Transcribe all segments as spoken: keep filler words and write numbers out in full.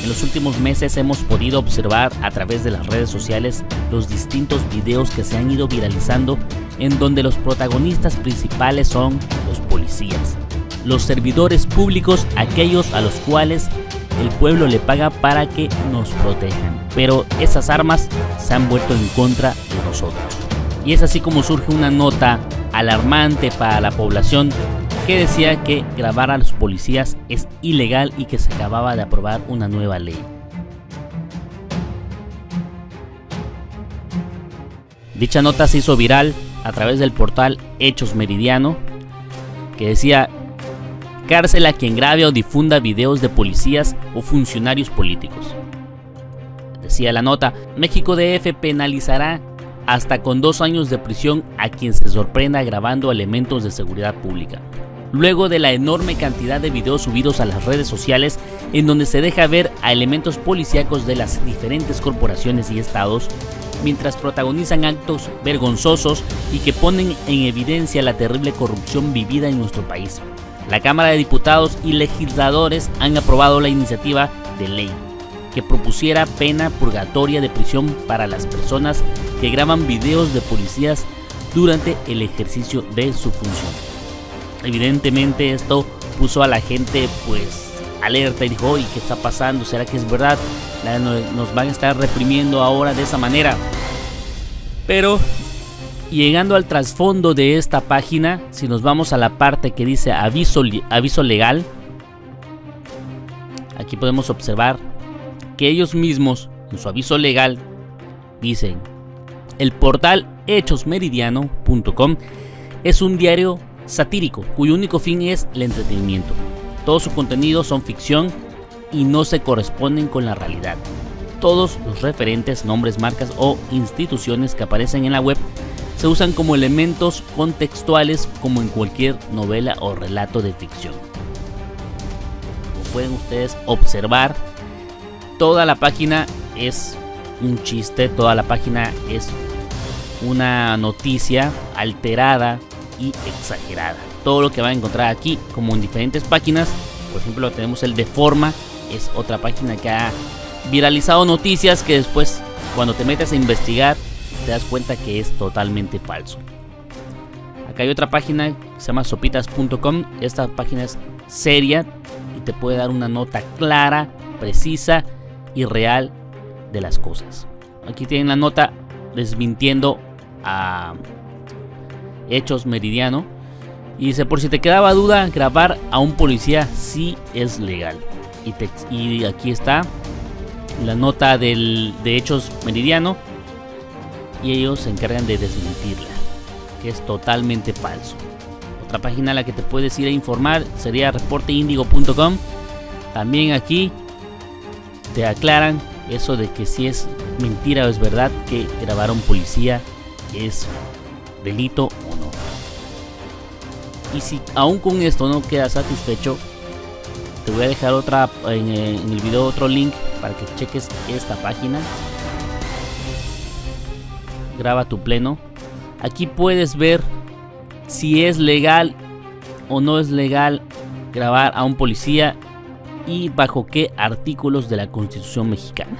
En los últimos meses hemos podido observar a través de las redes sociales los distintos videos que se han ido viralizando en donde los protagonistas principales son los policías, los servidores públicos, aquellos a los cuales el pueblo le paga para que nos protejan. Pero esas armas se han vuelto en contra de nosotros. Y es así como surge una nota alarmante para la población que decía que grabar a los policías es ilegal y que se acababa de aprobar una nueva ley. Dicha nota se hizo viral a través del portal Hechos Meridiano, que decía: cárcel a quien grabe o difunda videos de policías o funcionarios políticos. Decía la nota: México D F penalizará hasta con dos años de prisión a quien se sorprenda grabando elementos de seguridad pública. Luego de la enorme cantidad de videos subidos a las redes sociales en donde se deja ver a elementos policíacos de las diferentes corporaciones y estados mientras protagonizan actos vergonzosos y que ponen en evidencia la terrible corrupción vivida en nuestro país, la Cámara de Diputados y legisladores han aprobado la iniciativa de ley que propusiera pena purgatoria de prisión para las personas que graban videos de policías durante el ejercicio de su función. Evidentemente esto puso a la gente pues alerta y dijo: oye, ¿qué está pasando? ¿Será que es verdad? Nos van a estar reprimiendo ahora de esa manera. Pero llegando al trasfondo de esta página, si nos vamos a la parte que dice aviso, aviso legal, aquí podemos observar que ellos mismos en su aviso legal dicen: el portal hechos meridiano punto com es un diario satírico cuyo único fin es el entretenimiento. Todo su contenido son ficción y no se corresponden con la realidad. Todos los referentes, nombres, marcas o instituciones que aparecen en la web se usan como elementos contextuales como en cualquier novela o relato de ficción. Como pueden ustedes observar, toda la página es un chiste, toda la página es una noticia alterada y exagerada. Todo lo que van a encontrar aquí, como en diferentes páginas, por ejemplo tenemos el de Forma, es otra página que ha viralizado noticias que después cuando te metes a investigar te das cuenta que es totalmente falso. Acá hay otra página que se llama sopitas punto com, esta página es seria y te puede dar una nota clara, precisa y real de las cosas. Aquí tienen la nota desmintiendo a Hechos Meridiano y dice: por si te quedaba duda, grabar a un policía sí es legal. Y, te, y aquí está la nota del, de Hechos Meridiano y ellos se encargan de desmentirla, que es totalmente falso. Otra página a la que te puedes ir a informar sería reporte índigo punto com. También aquí te aclaran eso de que si es mentira o es verdad que grabar a un policía es delito o no. Y si aún con esto no quedas satisfecho, te voy a dejar otra en, en el video otro link para que cheques esta página. Graba tu pleno. Aquí puedes ver si es legal o no es legal grabar a un policía y bajo qué artículos de la Constitución mexicana.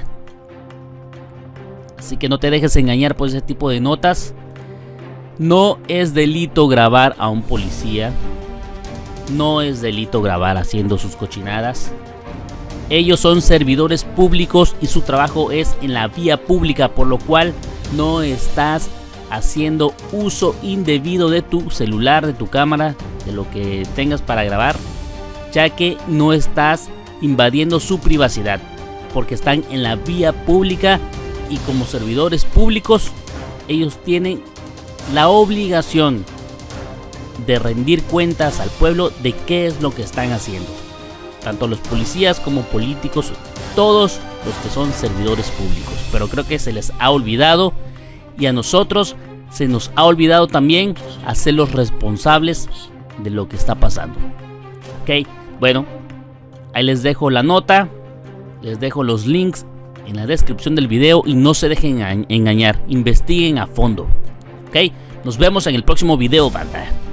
Así que no te dejes engañar por ese tipo de notas. No es delito grabar a un policía. No es delito grabar haciendo sus cochinadas. Ellos son servidores públicos y su trabajo es en la vía pública, por lo cual no estás haciendo uso indebido de tu celular, de tu cámara, de lo que tengas para grabar, ya que no estás invadiendo su privacidad, porque están en la vía pública y como servidores públicos ellos tienen la obligación de rendir cuentas al pueblo de qué es lo que están haciendo. Tanto los policías como políticos, todos los que son servidores públicos. Pero creo que se les ha olvidado y a nosotros se nos ha olvidado también hacerlos responsables de lo que está pasando. Ok, bueno, ahí les dejo la nota, les dejo los links en la descripción del video y no se dejen engañar, investiguen a fondo. Ok, nos vemos en el próximo video, banda.